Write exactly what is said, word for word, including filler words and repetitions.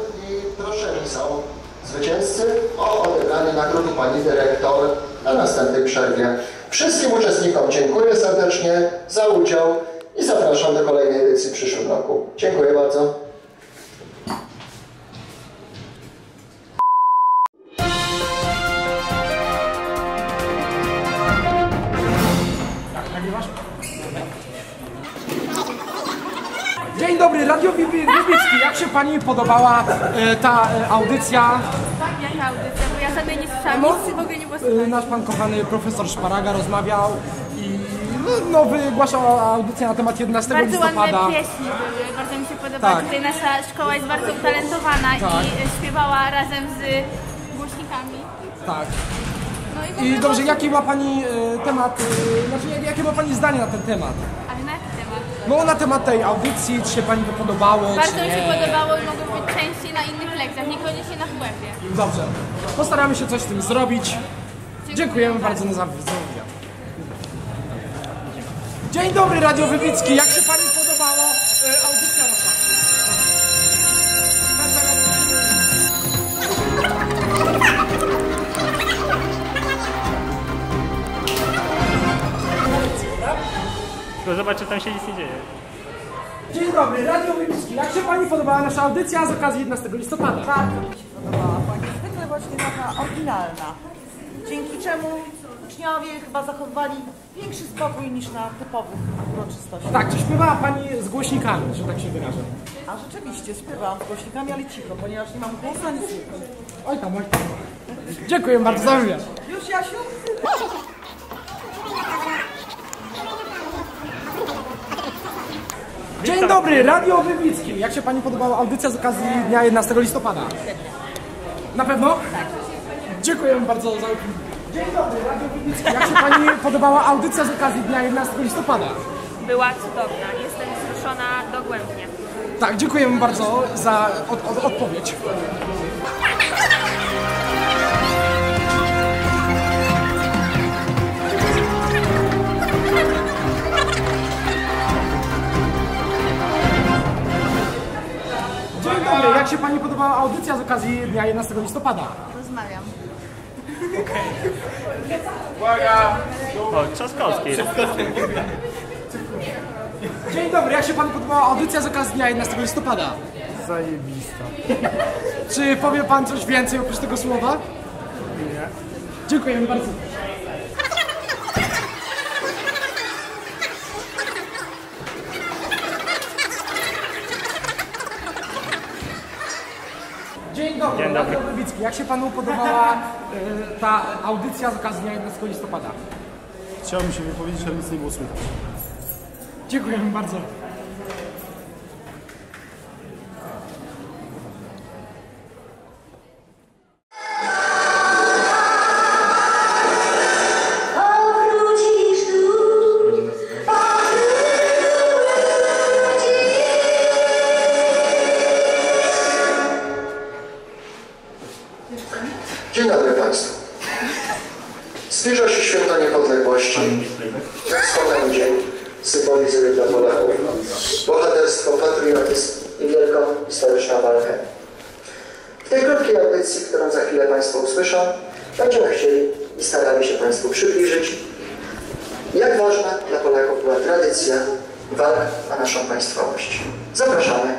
i proszeni są zwycięzcy o odebranie nagrody pani dyrektor na następnej przerwie. Wszystkim uczestnikom dziękuję serdecznie za udział i zapraszam do kolejnej edycji w przyszłym roku. Dziękuję bardzo. Dzień dobry, Radio Wybicki. Jak się pani podobała e, ta e, audycja? Jaka audycja? Bo ja sobie nie słyszałam, no, nic w ogóle nie było słychać. Nasz pan kochany profesor Szparaga rozmawiał i no, no wygłaszał audycję na temat jedenastego listopada. Bardzo ładne pieśni były, bardzo mi się podoba. Tak. Tutaj nasza szkoła jest bardzo utalentowana tak. i śpiewała razem z głośnikami. Tak. No i, I dobrze, jaki ma pani e, temat, e, znaczy jakie ma pani zdanie na ten temat? Ale na jaki temat? No na temat tej audycji, czy się pani to podobało, Bardzo czy mi nie? się podobało i mogło być częściej na innych lekcjach, niekoniecznie na chłopie. Dobrze, postaramy się coś z tym zrobić. Dziękujemy, Dziękujemy bardzo za wywiad. Dzień dobry, Radio Wybicki. Jak się pani podobało e, audycja nasza? Tylko zobacz, czy tam się nic nie dzieje. Dzień dobry, Radio Wybicki. Jak się pani podobała nasza audycja z okazji jedenastego listopada? Bardzo mi się podobała pani, zwykle właśnie taka oryginalna. Dzięki czemu uczniowie chyba zachowali większy spokój niż na typowych uroczystościach. Tak, czy śpiewała pani z głośnikami, że tak się wyrażę? A rzeczywiście śpiewałam z głośnikami, ale cicho, ponieważ nie mam głosu ani słuchu. Oj tam, oj tam. Dziękuję bardzo za wywiad. Już, Jasiu? Dzień dobry, Radio Wybicki. Jak się pani podobała audycja z okazji dnia jedenastego listopada? Na pewno? Tak. Dziękuję bardzo za opinię. Dzień dobry, Radio Wybicki. Jak się pani podobała audycja z okazji dnia jedenastego listopada? Była cudowna. Jestem wzruszona dogłębnie. Tak, dziękujemy bardzo za od, od, odpowiedź. Dzień dobry, jak się pani podobała audycja z okazji dnia jedenastego listopada? Rozmawiam. Uwaga! O, Trzaskowski. Dzień dobry, jak się panu podobała audycja z okazji dnia jedenastego listopada? Zajebista. Czy powie pan coś więcej oprócz tego słowa? Nie. Dziękujemy bardzo. Dzień dobry, Dzień dobry. Radio Wybicki. Jak się panu podobała y, ta audycja z okazji dnia jedenastego listopada? Chciałbym się wypowiedzieć, ale nic nie było słychać. Dziękujemy bardzo. Dzień dobry Państwu. Zbliża się święto niepodległości. Wspomniany dzień symbolizuje dla Polaków bohaterstwo, patriotyzm i wielką historyczną walkę. W tej krótkiej audycji, którą za chwilę Państwo usłyszą, będziemy chcieli i starali się Państwu przybliżyć, jak ważna dla Polaków była tradycja walk o naszą państwowość. Zapraszamy